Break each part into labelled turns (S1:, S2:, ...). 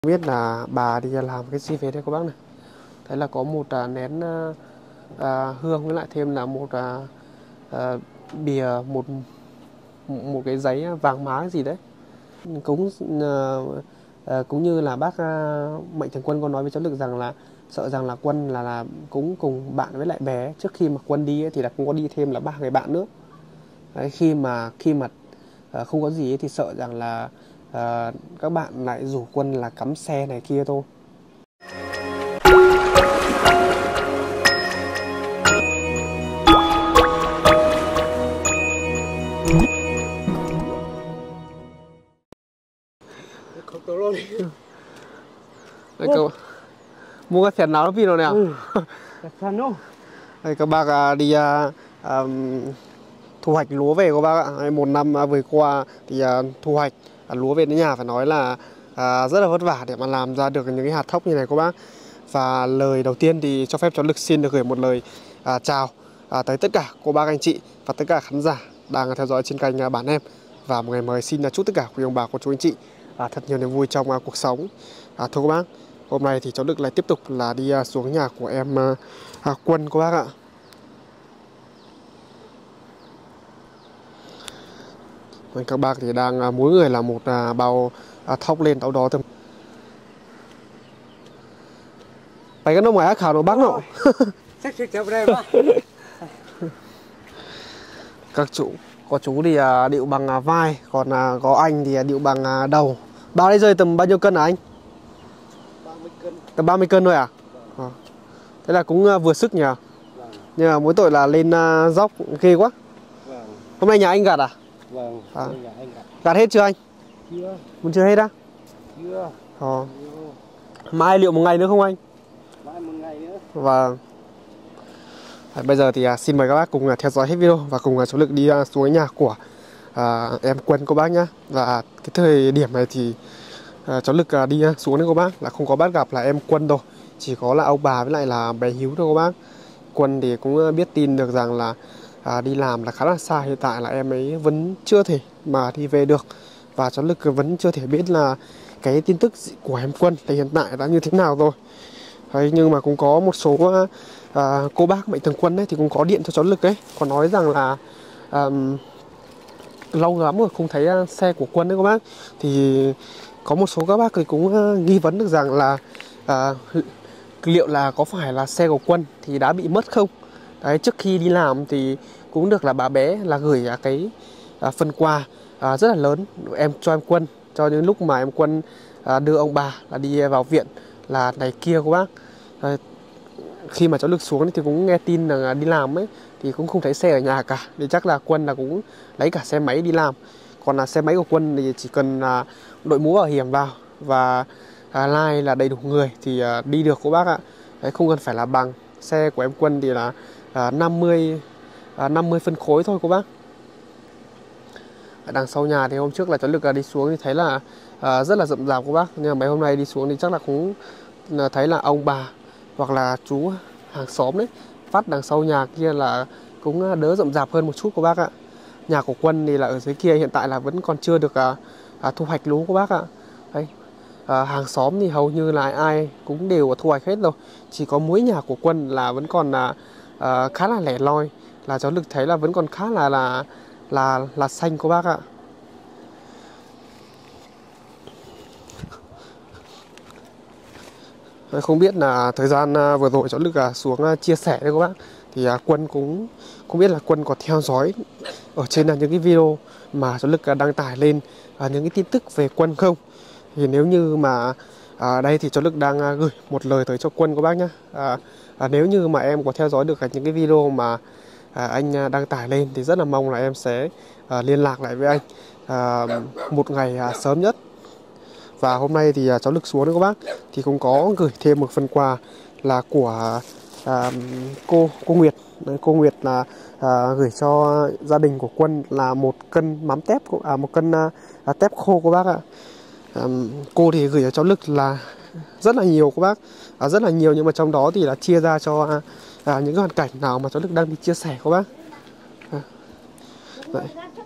S1: Không biết là bà đi làm cái gì về đây các bác này. Thấy là có một nén hương với lại thêm là một bìa, một một cái giấy vàng má gì đấy. Cũng như là bác Mạnh Thường Quân có nói với cháu Lực rằng là sợ rằng là Quân là cũng cùng bạn với lại bé trước khi mà Quân đi ấy, thì là cũng có đi thêm là 3 người bạn nữa. Đấy, khi mà không có gì ấy, thì sợ rằng là các bạn lại rủ Quân là cắm xe này kia thôi. Đây, mua cái thẻ nào nó video nào. Đây các bác đi thu hoạch lúa về các bác ạ. Một năm vừa qua thì thu hoạch lúa về đến nhà phải nói là rất là vất vả để mà làm ra được những cái hạt thóc như này các bác. Và lời đầu tiên thì cho phép cháu Lực xin được gửi một lời chào tới tất cả cô bác anh chị và tất cả khán giả đang theo dõi trên kênh Bản Em. Và một ngày mới xin chúc tất cả quý ông bà cô chú anh chị thật nhiều niềm vui trong cuộc sống. Thưa các bác, hôm nay thì cháu Lực lại tiếp tục là đi xuống nhà của em Quân các bác ạ. Các bác thì đang mỗi người là một bao thóc lên tao đó từ phải cái nó ngoài khảo nó bác nọ. Các chú, có chú thì điệu bằng vai, còn có anh thì điệu bằng đầu. Bao đây rơi tầm bao nhiêu cân hả anh?
S2: 30 cân.
S1: Tầm 30 cân thôi à? Thế là cũng vừa sức nhỉ? Nhưng mà mỗi tội là lên dốc ghê quá. Hôm nay nhà anh gặt à?
S2: Vâng, nhà anh gặt.
S1: Gặt hết chưa anh?
S2: Chưa.
S1: Muốn chưa hết á?
S2: Chưa.
S1: Mai liệu một ngày nữa không anh?
S2: Mai một ngày nữa.
S1: Vâng. Bây giờ thì xin mời các bác cùng theo dõi hết video và cùng cháu Lực đi xuống nhà của em Quân cô bác nhá. Và cái thời điểm này thì cháu Lực đi xuống đấy cô bác là không có bắt gặp là em Quân đâu, chỉ có là ông bà với lại là bé Hiếu thôi cô bác. Quân thì cũng biết tin được rằng là đi làm là khá là xa, hiện tại là em ấy vẫn chưa thể mà đi về được. Và cháu Lực vẫn chưa thể biết là cái tin tức của em Quân thì hiện tại đã như thế nào rồi. Đấy, nhưng mà cũng có một số cô bác Mạnh Thường Quân ấy thì cũng có điện cho cháu Lực ấy, còn nói rằng là lâu lắm rồi không thấy xe của Quân đấy các bác. Thì có một số các bác thì cũng nghi vấn được rằng là liệu là có phải là xe của Quân thì đã bị mất không. Đấy, trước khi đi làm thì cũng được là bà bé là gửi cái phần quà rất là lớn cho em Quân, cho những lúc mà em Quân đưa ông bà là đi vào viện là này kia các bác. Khi mà cháu Lực xuống thì cũng nghe tin là đi làm ấy thì cũng không thấy xe ở nhà cả, thì chắc là Quân là cũng lấy cả xe máy đi làm. Còn là xe máy của Quân thì chỉ cần đội mũ bảo hiểm vào và lai là đầy đủ người thì đi được cô bác ạ. Đấy, không cần phải là bằng. Xe của em Quân thì là 50 phân khối thôi cô bác. Ở đằng sau nhà thì hôm trước là cháu Lực đi xuống thì thấy là rất là rậm rạp cô bác. Nhưng mà mấy hôm nay đi xuống thì chắc là cũng thấy là ông bà hoặc là chú hàng xóm đấy phát đằng sau nhà kia là cũng đỡ rậm rạp hơn một chút cô bác ạ. Nhà của Quân thì là ở dưới kia hiện tại là vẫn còn chưa được thu hoạch lúa cô bác ạ. Đấy, hàng xóm thì hầu như là ai cũng đều thu hoạch hết rồi, chỉ có mỗi nhà của Quân là vẫn còn khá là lẻ loi, là cháu Lực thấy là vẫn còn khá là xanh cô bác ạ. Không biết là thời gian vừa rồi cháu Lực xuống chia sẻ đấy các bác, thì Quân cũng không biết là Quân có theo dõi ở trên những cái video mà cháu Lực đăng tải lên những cái tin tức về Quân không. Thì nếu như mà đây thì cháu Lực đang gửi một lời tới cho Quân các bác nhé. Nếu như mà em có theo dõi được những cái video mà anh đăng tải lên thì rất là mong là em sẽ liên lạc lại với anh một ngày sớm nhất. Và hôm nay thì cháu Lực xuống đấy các bác thì cũng có gửi thêm một phần quà là của cô Nguyệt. Đấy, cô Nguyệt là gửi cho gia đình của Quân là 1 cân mắm tép, 1 cân tép khô các bác ạ. Cô thì gửi cho cháu Lực là rất là nhiều các bác, rất là nhiều, nhưng mà trong đó thì là chia ra cho những cái hoàn cảnh nào mà cháu Lực đang đi chia sẻ các bác.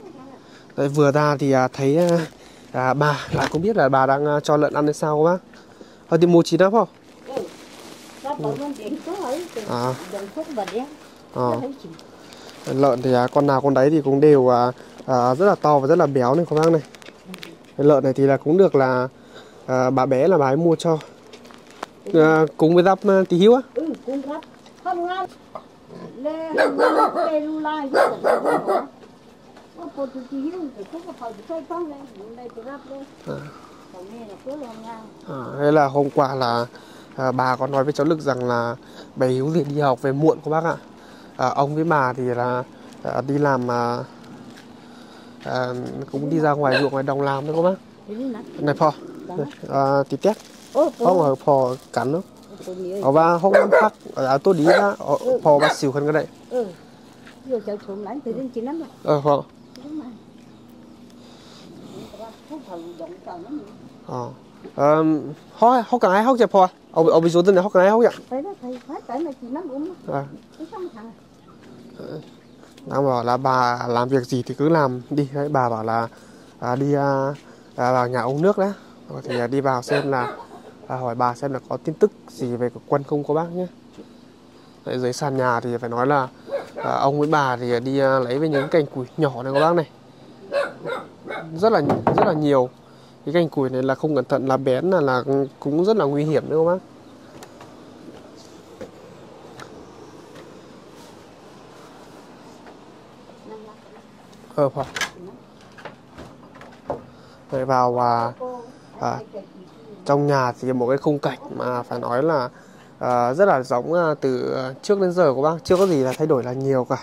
S1: Đấy, vừa ra thì thấy bà lại không biết là bà đang cho lợn ăn hay sao các bác. thì mua chín lắm không? À. Lợn thì con nào con đấy thì cũng đều rất là to và rất là béo này các bác này. Cái lợn này thì là cũng được là bà bé là bà ấy mua cho. Cùng với giáp tí hữu á.
S3: Ừ, cùng giáp. Không ngon. Lê lu lai
S1: Thế là hôm qua là bà có nói với cháu Lực rằng là bé Hiếu thì đi học về muộn các bác ạ. Ông với bà thì là đi làm cũng đi ra ngoài ruộng ngoài đồng làm đấy các bác. Này phò tí tét không ở phò cắn nữa ở ba hôm năm khác ở tôi đi ra phò ba xỉu hơn cái đấy
S3: rồi cháu trốn lánh từ đến 9 năm
S1: phò hóc cái ai hóc chẹp phò ông bị số tên này hóc cái ai hóc vậy
S3: thấy đó thầy phát cái này 9 năm đúng không
S1: đang bảo là bà làm việc gì thì cứ làm đi đấy bà bảo là đi vào nhà uống nước đấy thì đi vào xem là hỏi bà xem là có tin tức gì về Quân không có bác nhé. Đấy, dưới sàn nhà thì phải nói là ông với bà thì đi lấy với những cành củi nhỏ này các bác này rất là nhiều. Cái cành củi này là không cẩn thận là bén là cũng rất là nguy hiểm đấy các bác. Phải. Rồi vào trong nhà thì một cái khung cảnh mà phải nói là rất là giống từ trước đến giờ của bác, chưa có gì là thay đổi là nhiều cả.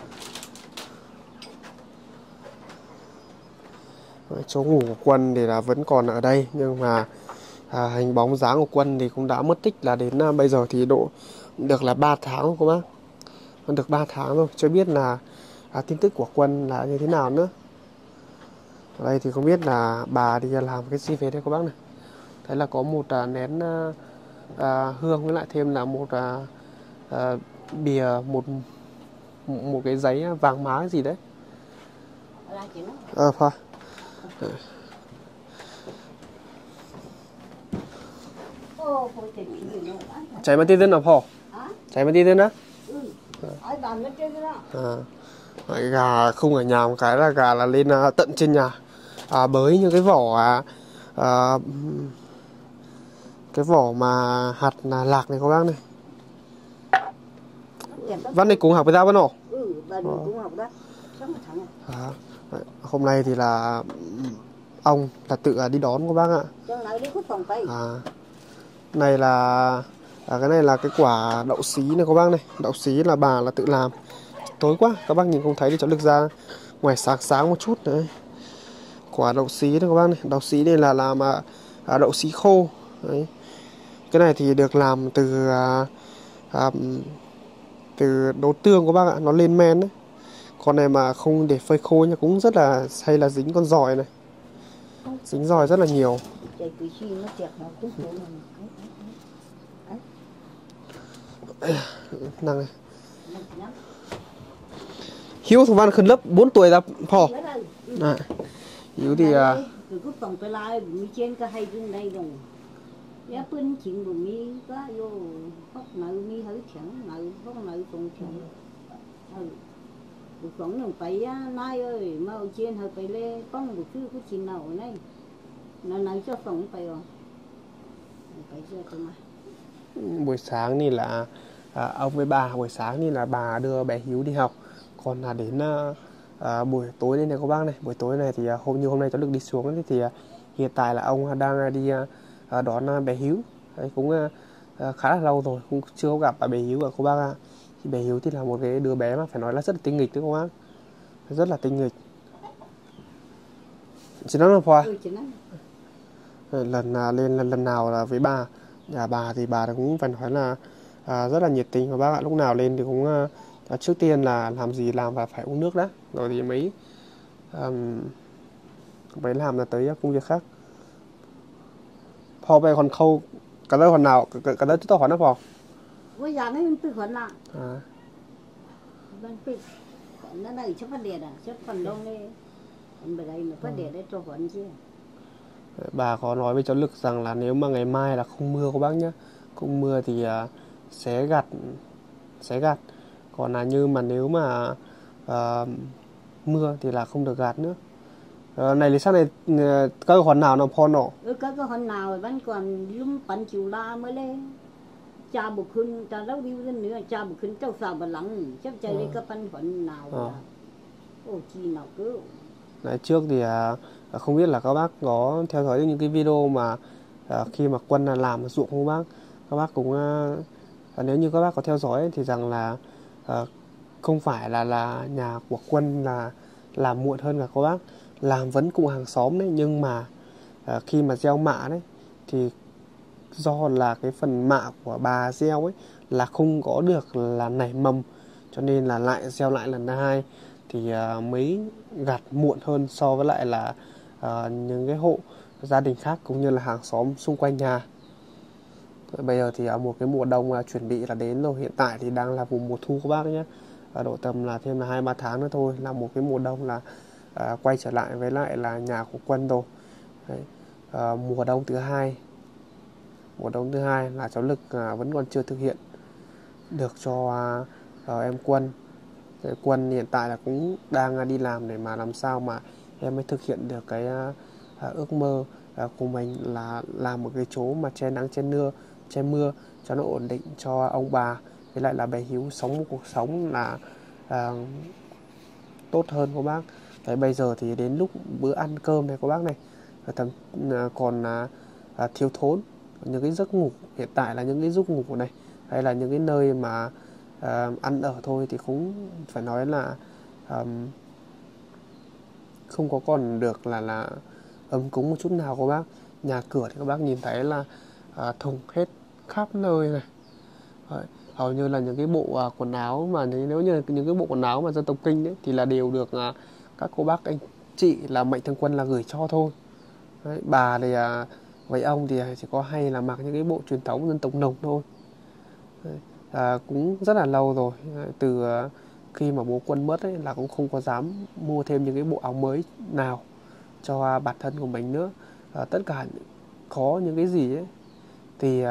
S1: Chỗ ngủ của Quân thì là vẫn còn ở đây nhưng mà hình bóng dáng của Quân thì cũng đã mất tích là đến bây giờ thì được là 3 tháng của bác. Được 3 tháng rồi, chưa biết là tin tức của Quân là như thế nào nữa. Ở đây thì không biết là bà đi làm cái gì về đây các bác này. Thấy là có một nén hương với lại thêm là một bìa một cái giấy vàng má gì đấy. Phải. Chạy mà đi tên nào phò? Chạy mà đi tên đó? Gà không ở nhà một cái là gà là lên tận trên nhà bới như cái vỏ mà hạt lạc này các bác này. Văn này cũng học với tao Văn hổ?
S3: Cũng học đó.
S1: Hôm nay thì là ông là tự đi đón các bác ạ. Này là cái này là cái quả đậu xí này các bác này. Đậu xí là bà là tự làm. Tối quá các bác nhìn không thấy thì cháu Lực ra ngoài sáng một chút đấy. Quả đậu xí này các bác này. Đậu xí đây là làm đậu xí khô đấy. Cái này thì được làm từ đỗ tương các bác ạ, nó lên men đấy. Con này mà không để phơi khô nha cũng rất là hay là dính con giòi này. Dính giòi rất là nhiều. Năng này. Hiếu thằng Văn khẩn lớp 4 tuổi là phò. Hiếu thì
S3: ya pun chỉnh của mi có vô hốc nợ mi hở chẳng nợ hốc nợ còn chẳng cuộc sống nó phải nay ơi mau trên hơi phải lên con một thứ của chị nào này nó nợ cho sống phải rồi phải chưa cơ mà
S1: buổi sáng thì là ông với bà buổi sáng thì là bà đưa bé Hiếu đi học còn là đến buổi tối đây này các bác này buổi tối này thì hôm nay cháu được đi xuống thì hiện tại là ông đang đi đón bé Hiếu. Đấy, cũng khá là lâu rồi cũng chưa có gặp bé Hiếu ở cô bác ạ. Thì bé Hiếu thì là một cái đứa bé mà phải nói là rất là tinh nghịch đấy cô bác, rất là tinh nghịch. Chị nói là Khoa lần nào là với bà nhà bà thì bà cũng phải nói là rất là nhiệt tình và bác ạ. Lúc nào lên thì cũng trước tiên là làm gì làm và phải uống nước đã rồi thì mới làm là tới công việc khác. Phò về còn khâu cả đó còn nào cả đó tôi hỏi nó phò
S3: bây giờ nó từ khoản nào đang từ nó đây chấp vấn đề à chấp phần đông đây còn bây đây nó vấn đề đấy cho khoản chứ
S1: Bà có nói với cháu Lực rằng là nếu mà ngày mai là không mưa các bác nhé, không mưa thì sẽ gặt. Còn là như mà nếu mà mưa thì là không được gặt nữa. Này lý sao này các khoản nào nó phò nọ?
S3: Các cái hôm nào vẫn còn lúm bắn chiều la mới lên. Cha bục khuyên, cha đâu đi lên nữa, cha bục khuyên cháu sao bà lắng, chắc chạy đi các bắn khoản nào là ô chi nào cứ.
S1: Đấy, trước thì không biết là các bác có theo dõi những cái video mà khi mà Quân làm ruộng không bác? Các bác cũng nếu như các bác có theo dõi thì rằng là không phải là nhà của Quân là làm muộn hơn cả các bác, làm vẫn cùng hàng xóm đấy, nhưng mà khi mà gieo mạ đấy thì do là cái phần mạ của bà gieo ấy là không có được là nảy mầm, cho nên là lại gieo lại lần thứ hai thì mới gặt muộn hơn so với lại là những cái hộ gia đình khác cũng như là hàng xóm xung quanh nhà. Bây giờ thì một cái mùa đông chuẩn bị là đến rồi, hiện tại thì đang là vùng mùa thu các bác nhé. Độ tầm là thêm là 2-3 tháng nữa thôi là một cái mùa đông là quay trở lại với lại là nhà của Quân rồi. Đấy. Mùa đông thứ hai là cháu Lực vẫn còn chưa thực hiện được cho em Quân. Quân hiện tại là cũng đang đi làm để mà làm sao mà em mới thực hiện được cái ước mơ của mình là làm một cái chỗ mà che nắng che mưa cho nó ổn định cho ông bà, với lại là bé Hiếu sống một cuộc sống là tốt hơn các bác. Đấy, bây giờ thì đến lúc bữa ăn cơm này các bác này, còn thiếu thốn những cái giấc ngủ, hiện tại là những cái giấc ngủ này hay là những cái nơi mà ăn ở thôi thì cũng phải nói là không có còn được là ấm cúng một chút nào các bác. Nhà cửa thì các bác nhìn thấy là thùng hết khắp nơi này. Đấy, hầu như là những cái bộ quần áo mà nếu như những cái bộ quần áo mà dân tộc Kinh ấy, thì là đều được các cô bác anh chị là Mạnh Thường Quân là gửi cho thôi. Đấy, bà thì với ông thì chỉ có hay là mặc những cái bộ truyền thống dân tộc Nùng thôi. Đấy, cũng rất là lâu rồi, từ khi mà bố Quân mất ấy, là cũng không có dám mua thêm những cái bộ áo mới nào cho bản thân của mình nữa. Tất cả có những cái gì ấy thì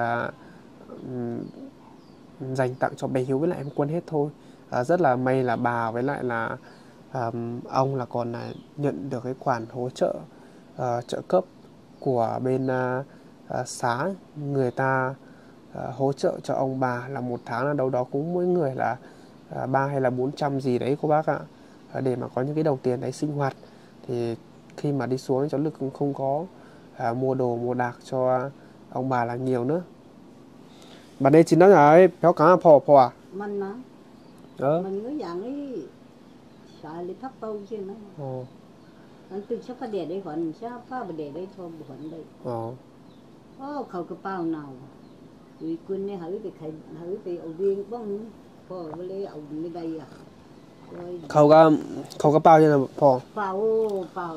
S1: dành tặng cho bé Hiếu với lại em Quân hết thôi. Rất là may là bà với lại là ông là còn nhận được cái khoản hỗ trợ trợ cấp của bên xã, người ta hỗ trợ cho ông bà là một tháng là đâu đó cũng mỗi người là 300 hay là 400 gì đấy cô bác ạ, để mà có những cái đồng tiền đấy sinh hoạt. Thì khi mà đi xuống cháu Lực cũng không có mua đồ mua đạc cho ông bà là nhiều nữa. Bạn đây chính đó là ấy béo cá phò à?
S3: Mình mà mình cái dạng ấy xài lấy thắp tâu chứ nó. Anh tự sắp để đấy còn sắp phải để đấy cho buồn đây. Khẩu cái bao nào vì quân này hỡi về ở viên bông phò với lấy ở bên đây à.
S1: Khẩu cái bao như là phò.
S3: Bao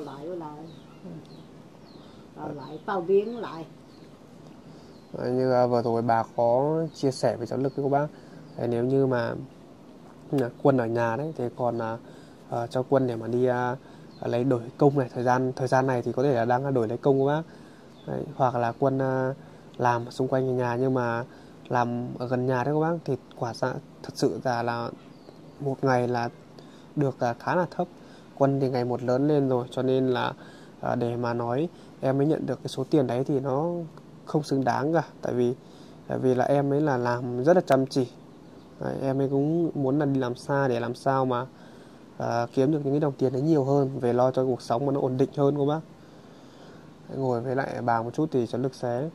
S3: lại bao biến lại.
S1: Như vừa rồi bà có chia sẻ với cháu Lực với cô bác. Nếu như mà Quân ở nhà đấy thì còn cho Quân để mà đi lấy đổi công này, thời gian này thì có thể là đang đổi lấy công của bác. Đấy, hoặc là Quân làm xung quanh nhà nhưng mà làm ở gần nhà đấy các bác, thì quả ra thật sự là một ngày là được khá là thấp. Quân thì ngày một lớn lên rồi, cho nên là để mà nói em mới nhận được cái số tiền đấy thì nó không xứng đáng cả. Tại vì là em ấy là làm rất là chăm chỉ. Đấy, em ấy cũng muốn là đi làm xa để làm sao mà kiếm được những cái đồng tiền đấy nhiều hơn, về lo cho cuộc sống mà nó ổn định hơn cô bác. Ngồi với lại bà một chút thì cháu Lực sẽ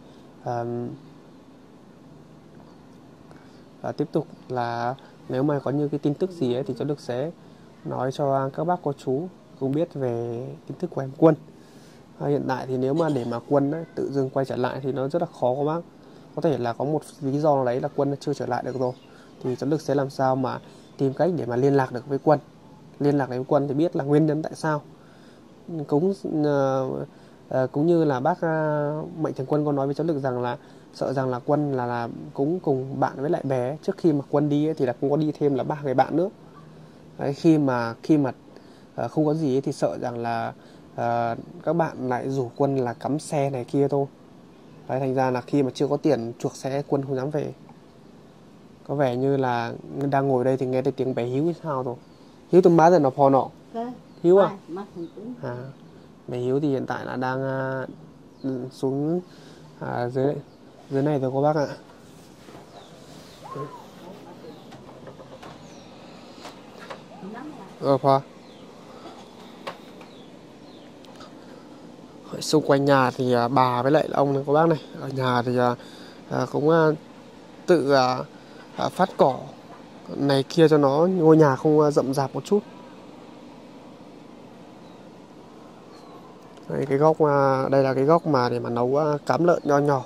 S1: tiếp tục là nếu mà có những cái tin tức gì ấy thì cháu Lực sẽ nói cho các bác cô chú cũng biết về tin tức của em Quân. Hiện tại thì nếu mà để mà Quân ấy, tự dưng quay trở lại thì nó rất là khó các bác. Có thể là có một lý do đấy là Quân chưa trở lại được rồi, thì cháu Lực sẽ làm sao mà tìm cách để mà liên lạc được với Quân. Liên lạc với Quân thì biết là nguyên nhân tại sao. Cũng như là bác Mạnh Thường Quân có nói với cháu Lực rằng là sợ rằng là Quân là cũng cùng bạn với lại bé. Trước khi mà Quân đi ấy, thì là cũng có đi thêm là 3 người bạn nữa. Đấy, khi mà không có gì ấy, thì sợ rằng là các bạn lại rủ Quân là cắm xe này kia thôi. Đấy, thành ra là khi mà chưa có tiền chuộc xe Quân không dám về. Có vẻ như là đang ngồi đây thì nghe thấy tiếng bé Hiếu hay sao rồi. Hiếu tôi má rồi nó phò nọ. Hiếu à? Bé Hiếu thì hiện tại là đang xuống dưới này rồi cô bác ạ. Khoa. Xung quanh nhà thì bà với lại ông này cô bác này. Ở nhà thì cũng tự phát cỏ này kia cho nó ngôi nhà không rậm rạp một chút. Đây, cái góc đây là cái góc mà để mà nấu cám lợn nho nhỏ.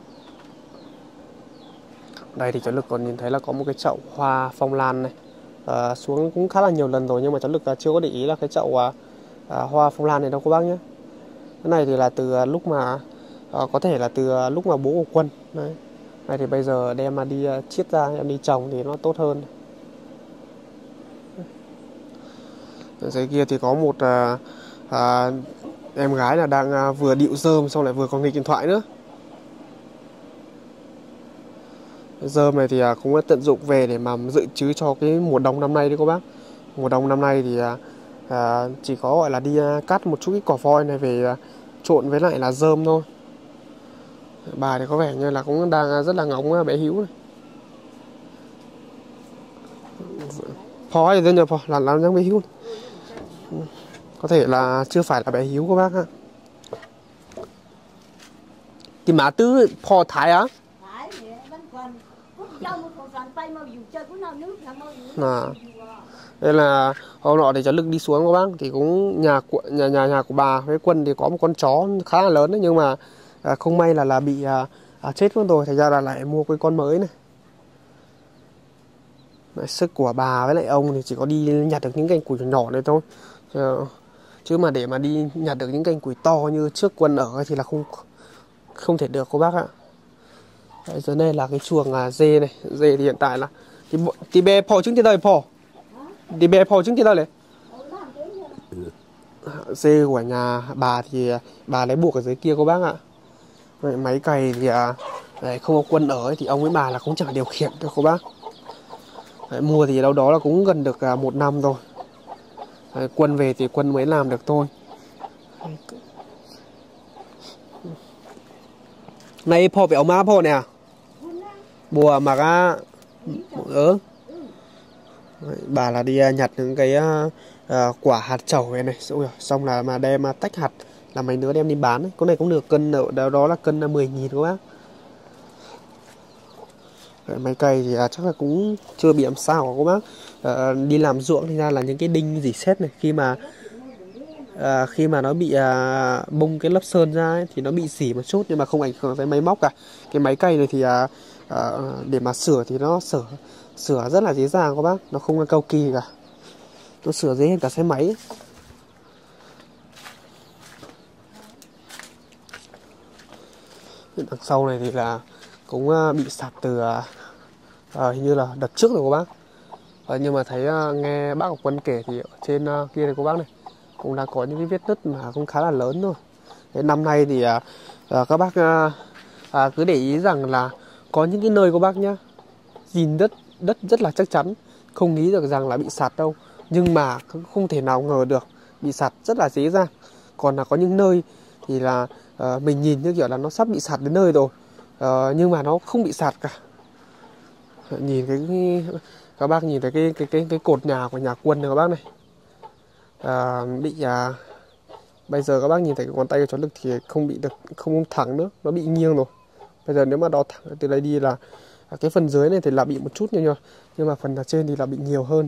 S1: Đây thì cháu Lực còn nhìn thấy là có một cái chậu hoa phong lan này. Xuống cũng khá là nhiều lần rồi nhưng mà cháu Lực chưa có để ý là cái chậu hoa phong lan này đâu cô bác nhé. Cái này thì là từ lúc mà có thể là từ lúc mà bố của Quân. Đấy. Này thì bây giờ đem mà đi chiết ra em đi trồng thì nó tốt hơn. Ở dưới kia thì có một em gái là đang vừa điệu rơm xong lại vừa còn nghịch điện thoại nữa. Rơm này thì cũng tận dụng về để mà dự trữ cho cái mùa đông năm nay đấy cô bác. Mùa đông năm nay thì chỉ có gọi là đi cắt một chút cái cỏ voi này về trộn với lại là rơm thôi. Bà thì có vẻ như là cũng đang rất là ngóng bé Hiếu này. Phó thì dân nhờ phó là làm cho bé Hiếu. Có thể là chưa phải là bé Hiếu cô bác ạ. Thì má tứ phò thái á? Đây là hôm nọ thì cháu Lực đi xuống các bác thì cũng nhà của bà với Quân thì có một con chó khá là lớn đấy, nhưng mà không may là bị chết mất rồi, thành ra là lại mua cái con mới này. Đấy, sức của bà với lại ông thì chỉ có đi nhặt được những cành củi nhỏ này thôi, chứ mà để mà đi nhặt được những cành củi to như trước Quân ở thì là không thể được cô bác ạ. Đấy, dưới này là cái chuồng dê này. Dê thì hiện tại là thì bé phò trứng thì đời phò thì bé phò trứng thì đời này. Dê của nhà bà thì bà lấy buộc ở dưới kia cô bác ạ. Vậy máy cày thì đấy, không có Quân ở ấy, thì ông với bà là cũng chẳng điều khiển được cô bác. Đấy, mua thì đâu đó là cũng gần được 1 năm rồi. Đấy, Quân về thì Quân mới làm được thôi. Này phò phải ông má phò nè. Bùa mà bà là đi nhặt những cái quả hạt trầu này, xong là mà đem tách hạt là mấy đứa đem đi bán ấy. Con này cũng được cân ở đó là cân 10.000 các bác. Đấy, máy cày thì chắc là cũng chưa bị làm sao các bác. Đi làm ruộng thì ra là những cái đinh dỉ sét này khi mà nó bị bung cái lớp sơn ra ấy, thì nó bị xỉ một chút nhưng mà không ảnh hưởng tới máy móc cả. Cái máy cày này thì để mà sửa thì nó sửa rất là dễ dàng các bác, nó không cầu kỳ cả, nó sửa dễ hơn cả xe máy ấy. Đằng sau này thì là cũng bị sạt từ hình như là đợt trước rồi các bác. Nhưng mà thấy nghe bác của Quân kể thì ở trên kia này cô bác này cũng đã có những cái vết nứt mà cũng khá là lớn rồi. Thế năm nay thì các bác cứ để ý rằng là có những cái nơi cô bác nhá, nhìn đất rất là chắc chắn, không nghĩ được rằng là bị sạt đâu, nhưng mà không thể nào ngờ được bị sạt rất là dễ dàng. Còn là có những nơi thì là mình nhìn như kiểu là nó sắp bị sạt đến nơi rồi, nhưng mà nó không bị sạt cả. Nhìn các bác nhìn thấy cái cột nhà của nhà Quân này các bác này, bây giờ các bác nhìn thấy cái ngón tay của cháu Lực thì không bị được, không thẳng nữa, nó bị nghiêng rồi. Bây giờ nếu mà đo thẳng từ đây đi là cái phần dưới này thì là bị một chút nhưng mà phần ở trên thì là bị nhiều hơn.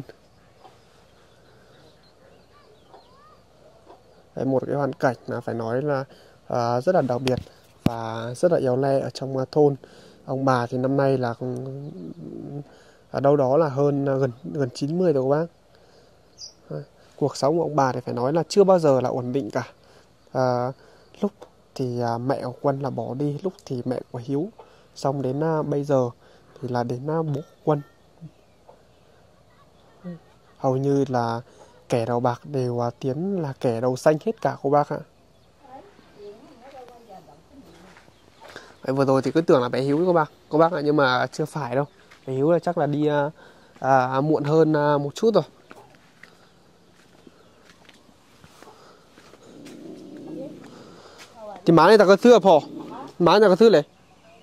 S1: Đấy, một cái hoàn cảnh là phải nói là rất là đặc biệt và rất là éo le ở trong thôn. Ông bà thì năm nay là ở đâu đó là hơn gần 90 rồi các bác. Cuộc sống của ông bà thì phải nói là chưa bao giờ là ổn định cả. Lúc thì mẹ của Quân là bỏ đi, lúc thì mẹ của Hiếu, xong đến bây giờ thì là đến bố Quân. Hầu như là kẻ đầu bạc đều tiến là kẻ đầu xanh hết cả cô bác ạ. Đấy, vừa rồi thì cứ tưởng là bé Hiếu cô bác ạ, nhưng mà chưa phải đâu. Bé Hiếu là chắc là đi muộn hơn một chút rồi. Thì má này ta có thưa phò, má này có thưa này.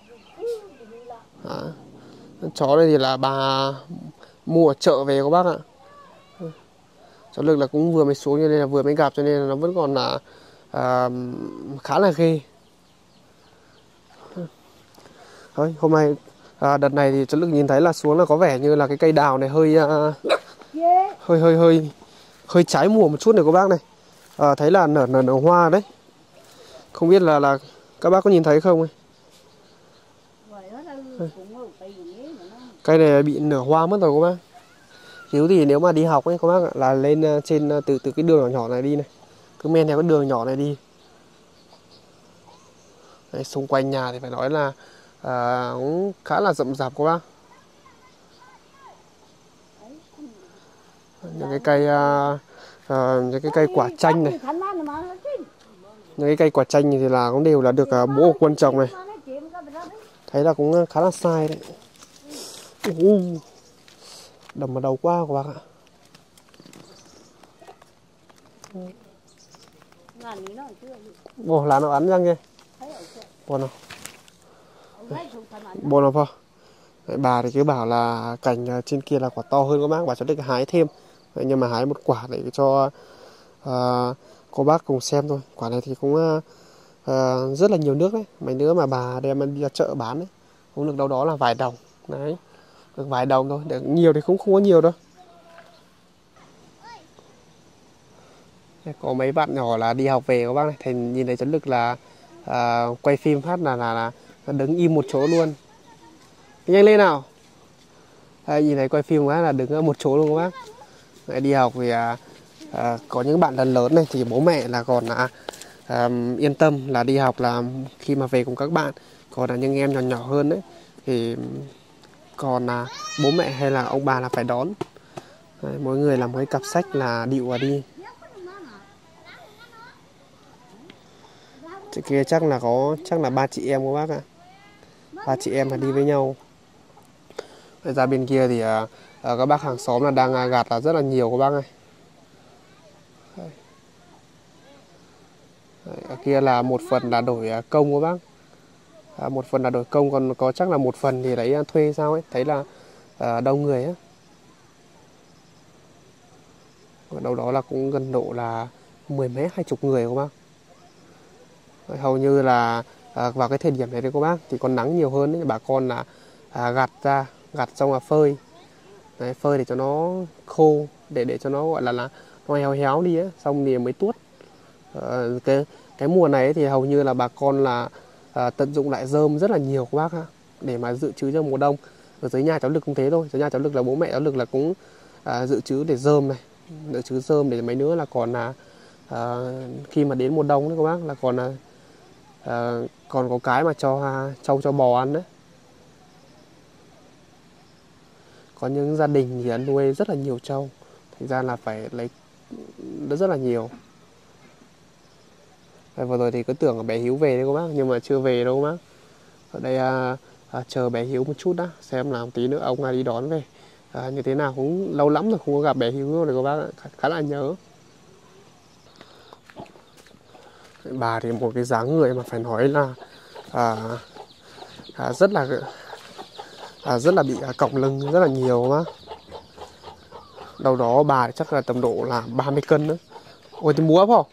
S1: Chó này thì là bà mua ở chợ về cô bác ạ. Cháu Lực là cũng vừa mới xuống cho nên là vừa mới gặp, cho nên là nó vẫn còn là khá là ghê. Thôi, hôm nay đợt này thì cháu Lực nhìn thấy là xuống là có vẻ như là cái cây đào này hơi trái mùa một chút này cô bác này. Thấy là nở hoa đấy. Không biết là các bác có nhìn thấy không ấy. Cây này bị nở hoa mất rồi cô bác. Hiếu thì nếu mà đi học ấy các bác là lên trên từ cái đường nhỏ này đi này, cứ men theo cái đường nhỏ này đi. Đấy, xung quanh nhà thì phải nói là cũng khá là rậm rạp các bác. Những cái cây quả chanh này, những cái cây quả chanh thì là cũng đều là được bố của quân trồng này. Thấy là cũng khá là sai đấy. Đầm vào đầu quá các bác ạ. Ồ, là nó ăn răng kìa. Buồn không? Buồn không Phò? Bà thì cứ bảo là cành trên kia là quả to hơn các bác, bà cho được hái thêm. Nhưng mà hái một quả để cho cô bác cùng xem thôi. Quả này thì cũng rất là nhiều nước đấy. Mấy đứa mà bà đem đi ra chợ bán đấy, cũng được đâu đó là vài đồng. Đấy, được vài đồng thôi, được nhiều thì cũng không có nhiều đâu. Có mấy bạn nhỏ là đi học về các bác này, thì nhìn thấy cháu Lực là quay phim phát là đứng im một chỗ luôn. Nhanh lên nào. Nhìn thấy quay phim quá là đứng ở một chỗ luôn các bác. Đấy, đi học thì có những bạn lớn này thì bố mẹ là còn yên tâm là đi học là khi mà về cùng các bạn. Còn là những em nhỏ hơn đấy thì còn bố mẹ hay là ông bà là phải đón. Đấy, mỗi người làm một cái cặp sách là điệu và đi. Chỗ kia chắc là 3 chị em các bác ạ. 3 chị em là đi với nhau. Ra bên kia thì các bác hàng xóm là đang gặt là rất là nhiều các bác ơi. Ở kia là một phần là đổi công các bác. Một phần là đổi công, còn có chắc là một phần thì lấy thuê sao ấy. Thấy là đông người á. Ở đâu đó là cũng gần độ là 10 mấy 20 người các bác. Hầu như là vào cái thời điểm này đấy các bác thì còn nắng nhiều hơn ấy. Bà con là gặt xong là phơi. Đấy, phơi để cho nó khô, để cho nó gọi là nó héo héo đi ấy, xong thì mới tuốt. Cái mùa này ấy thì hầu như là bà con là tận dụng lại rơm rất là nhiều các bác ha, để mà dự trữ cho mùa đông. Ở dưới nhà cháu Lực cũng thế thôi, dưới nhà cháu Lực là bố mẹ cháu Lực là cũng dự trữ để rơm này, dự trữ rơm để mấy nữa là còn là khi mà đến mùa đông đấy các bác là còn là còn có cái mà cho trâu cho bò ăn đấy. Có những gia đình thì nuôi rất là nhiều trâu, thành ra là phải lấy rất là nhiều. Vừa rồi thì cứ tưởng là bé Hiếu về đấy các bác, nhưng mà chưa về đâu các bác. Ở đây chờ bé Hiếu một chút đã, xem là một tí nữa ông đi đón về. Như thế nào cũng lâu lắm rồi không có gặp bé Hiếu rồi các bác, khá là nhớ. Bà thì một cái dáng người mà phải nói là rất là bị còng lưng rất là nhiều mà. Đâu đó bà thì chắc là tầm độ là 30 cân nữa. Ôi thì múa không?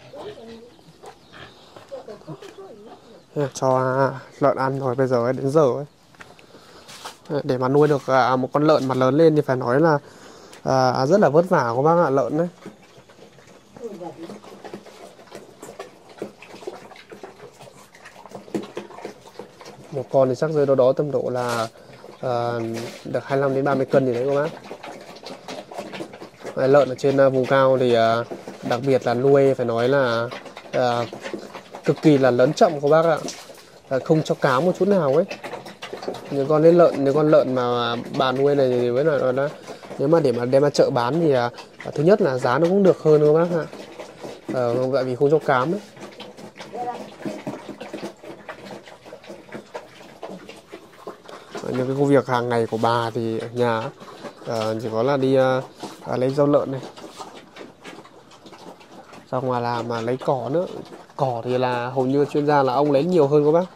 S1: Cho lợn ăn rồi, bây giờ đến giờ ấy. Để mà nuôi được một con lợn mà lớn lên thì phải nói là rất là vất vả của bác ạ, lợn đấy. Một con thì chắc rơi đâu đó tầm độ là được 25 đến 30 cân gì đấy các bác. Lợn ở trên vùng cao thì đặc biệt là nuôi phải nói là cực kỳ là lớn chậm các bác ạ. Không cho cám một chút nào ấy. những con lợn mà bà nuôi này thì với lại nó nếu mà để mà đem ra chợ bán thì thứ nhất là giá nó cũng được hơn các bác ạ. Tại vì không cho cám ấy. Những cái công việc hàng ngày của bà thì ở nhà chỉ có là đi lấy rau lợn này, xong ngoài là mà lấy cỏ nữa. Cỏ thì là hầu như chuyên gia là ông lấy nhiều hơn các bác.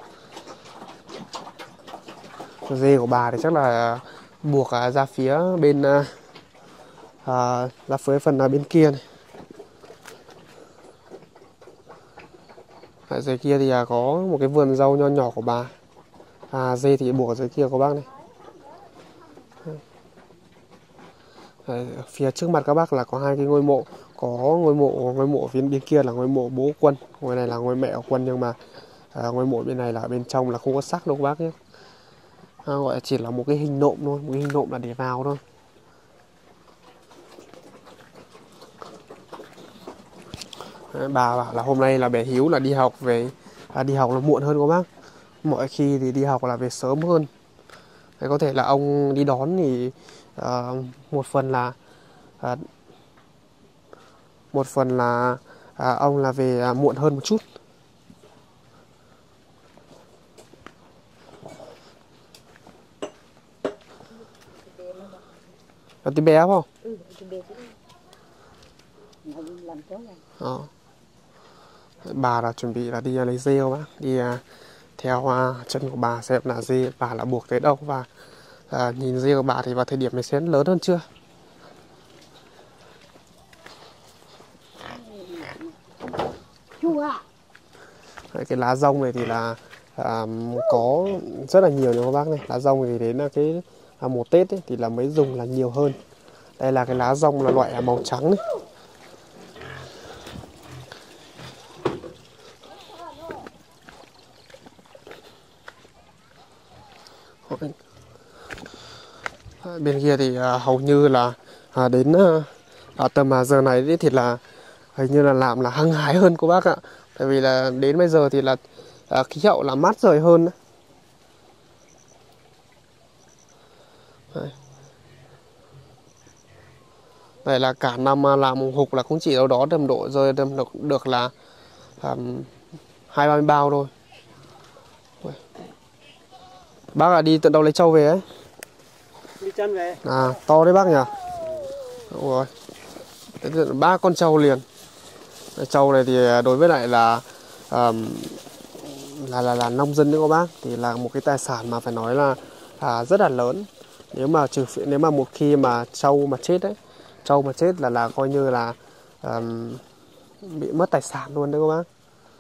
S1: Dê của bà thì chắc là buộc ra phía bên ra phía phần bên kia này. Dưới kia thì có một cái vườn rau nho nhỏ của bà. Dê thì buộc ở dưới kia các bác này. Phía trước mặt các bác là có hai cái ngôi mộ. Có ngôi mộ phía bên kia là ngôi mộ bố Quân, ngôi này là ngôi mẹ của Quân, nhưng mà ngôi mộ bên này là bên trong là không có xác đâu các bác nhé. Gọi là chỉ là một cái hình nộm thôi, một cái hình nộm là để vào thôi. Bà bảo là hôm nay là bé Hiếu là đi học đi học là muộn hơn các bác. Mọi khi thì đi học là về sớm hơn. Có thể là ông đi đón thì một phần là ông là về muộn hơn một chút. Là tí bé không? Bà là chuẩn bị là đi lấy dê không bác? Đi theo chân của bà xem là dê bà là buộc tới đâu, và nhìn dê của bà thì vào thời điểm này sẽ lớn hơn chưa? Cái lá rong này thì là có rất là nhiều nha các bác này. Lá rong thì đến là cái mùa Tết ấy, thì là mới dùng là nhiều hơn. Đây là cái lá rong là loại màu trắng này. Bên kia thì hầu như là đến tầm giờ này thì là hình như là làm là hăng hái hơn cô bác ạ. Tại vì là đến bây giờ thì là khí hậu là mát rượi hơn. Đây là cả năm làm hục là cũng chỉ đâu đó tầm độ rơi được là 20-30 bao thôi. Bác là đi tận đâu lấy trâu về ấy?
S2: Đi chân về.
S1: To đấy bác nhỉ? Đúng rồi. 3 con trâu liền. Trâu này thì đối với lại là nông dân nữa các bác, thì là một cái tài sản mà phải nói là rất là lớn. Nếu mà một khi mà trâu mà chết đấy, trâu mà chết là coi như là bị mất tài sản luôn đấy các bác.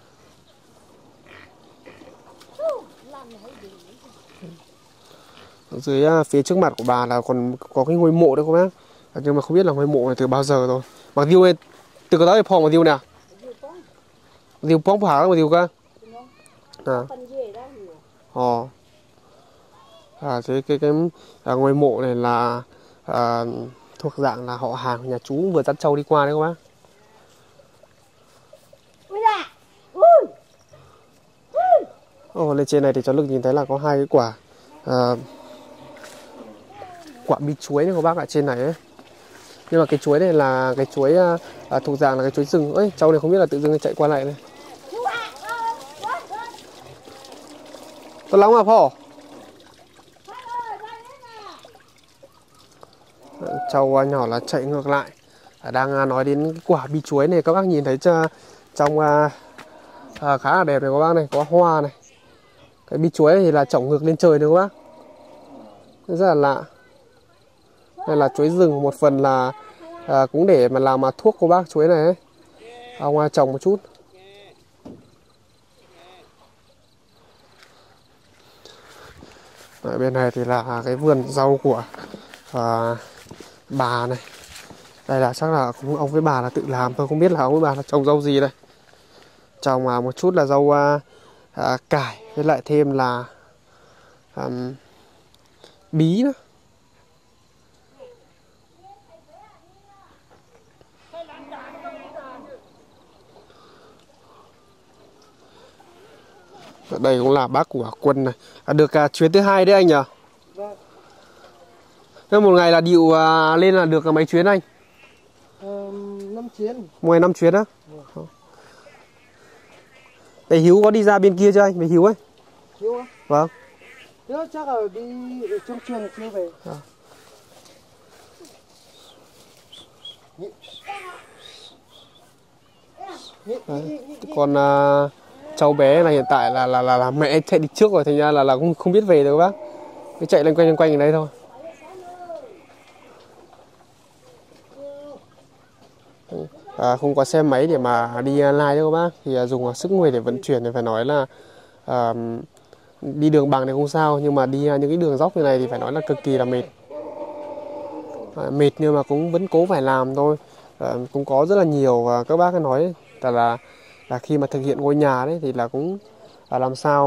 S1: Ở dưới phía trước mặt của bà là còn có cái ngôi mộ đấy các bác, nhưng mà không biết là ngôi mộ này từ bao giờ rồi. Mặc dù từ cái đó thì phong mà diêu nè, diêu phong phá mà diêu cơ. Cái ngôi mộ này là thuộc dạng là họ hàng nhà chú vừa dắt trâu đi qua đấy các bác. Lên trên này thì cháu Lực nhìn thấy là có hai cái quả bí chuối này các bác ạ, trên này ấy. Nhưng mà cái chuối này là cái chuối thuộc dạng là cái chuối rừng. Ơi, cháu này không biết là tự dưng chạy qua lại này. Tốt lắm à phò. Cháu nhỏ là chạy ngược lại. Đang nói đến cái quả bí chuối này, các bác nhìn thấy trong khá là đẹp này các bác này, có hoa này. Cái bí chuối thì là trồng ngược lên trời này các bác. Rất là lạ. Đây là chuối rừng, một phần là cũng để mà làm thuốc của bác chuối này ấy. Ông trồng một chút. Ở bên này thì là cái vườn rau của bà này. Đây là chắc là ông với bà là tự làm, tôi không biết là ông với bà là trồng rau gì đây. Trồng một chút là rau cải, với lại thêm là bí nữa. đây cũng là bác của Quân này. Được chuyến thứ 2 đấy anh nhỉ?
S2: Vâng.
S1: Thế một ngày là điệu lên là được mấy chuyến anh?
S2: 5 chuyến.
S1: Một ngày 5 chuyến á? Vâng. Bé Hiếu có đi ra bên kia chưa anh? Bé Hiếu ấy.
S2: Hiếu á?
S1: Vâng.
S2: Hiếu chắc là đi ở trong trường chưa về.
S1: Còn cháu bé này hiện tại là mẹ chạy đi trước rồi, thành ra là không biết về đâu bác. Cứ chạy lên quanh ở đây thôi. Không có xe máy để mà đi lai đâu bác, thì dùng sức người để vận chuyển thì phải nói là đi đường bằng thì không sao, nhưng mà đi những cái đường dốc như này thì phải nói là cực kỳ là mệt. Mệt nhưng mà cũng vẫn cố phải làm thôi. Cũng có rất là nhiều các bác nói là khi mà thực hiện ngôi nhà đấy thì là cũng làm sao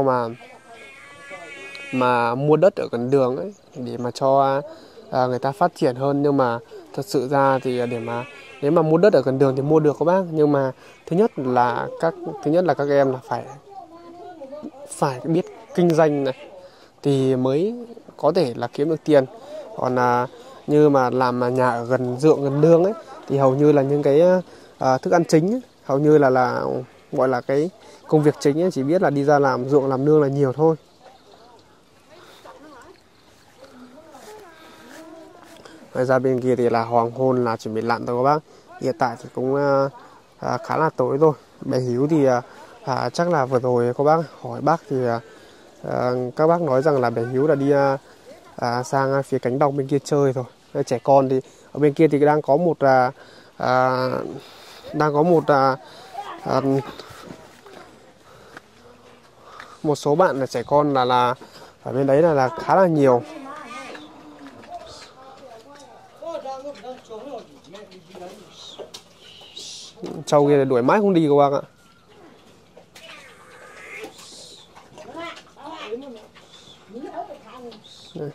S1: mà mua đất ở gần đường ấy để mà cho người ta phát triển hơn. Nhưng mà thật sự ra thì nếu mà mua đất ở gần đường thì mua được các bác, nhưng mà thứ nhất là các em là phải biết kinh doanh này thì mới có thể là kiếm được tiền. Còn như mà làm nhà ở gần ruộng gần nương ấy thì hầu như là những cái thức ăn chính ấy, hầu như là gọi là cái công việc chính ấy, chỉ biết là đi ra làm ruộng làm nương là nhiều thôi. Ra bên kia thì là hoàng hôn là chuẩn bị lặn rồi các bác. Hiện tại thì cũng khá là tối rồi. Bé Hiếu thì chắc là vừa rồi các bác hỏi bác thì các bác nói rằng là bé Hiếu là đi sang phía cánh đồng bên kia chơi rồi. Trẻ con thì ở bên kia thì đang có một số bạn là trẻ con là ở bên đấy là khá là nhiều. Trâu kia đuổi mãi không đi các bác ạ. Đây.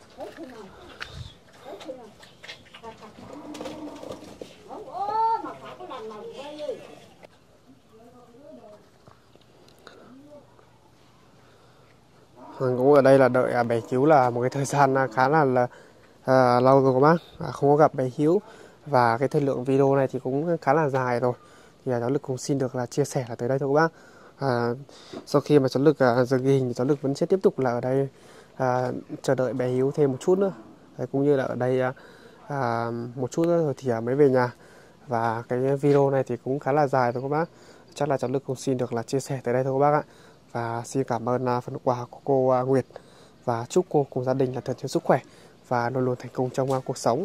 S1: Cũng ở đây là đợi bé Hiếu là một cái thời gian khá là lâu rồi các bác, không có gặp bé Hiếu. Và cái thời lượng video này thì cũng khá là dài rồi, thì cháu Lực cũng xin được là chia sẻ là tới đây thôi các bác. Sau khi mà cháu Lực dừng ghi hình thì cháu Lực vẫn sẽ tiếp tục là ở đây chờ đợi bé Hiếu thêm một chút nữa. Cũng như là ở đây một chút nữa rồi thì mới về nhà. Và cái video này thì cũng khá là dài rồi các bác, chắc là cháu Lực cũng xin được là chia sẻ tới đây thôi các bác ạ. Và xin cảm ơn phần quà của cô Nguyệt, và chúc cô cùng gia đình là thật nhiều sức khỏe và luôn luôn thành công trong cuộc sống.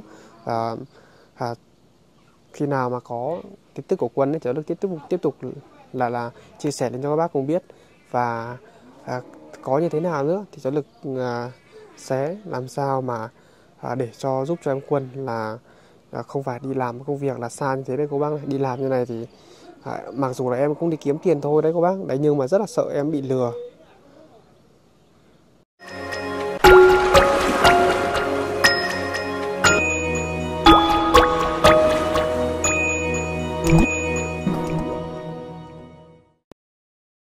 S1: Khi nào mà có tin tức của Quân thì cháu Lực tiếp tục là chia sẻ lên cho các bác cùng biết. Và có như thế nào nữa thì cháu Lực sẽ làm sao mà để giúp cho em Quân là không phải đi làm công việc là xa như thế đấy các bác. Đi làm như này thì mặc dù là em cũng đi kiếm tiền thôi đấy các bác đấy, nhưng mà rất là sợ em bị lừa.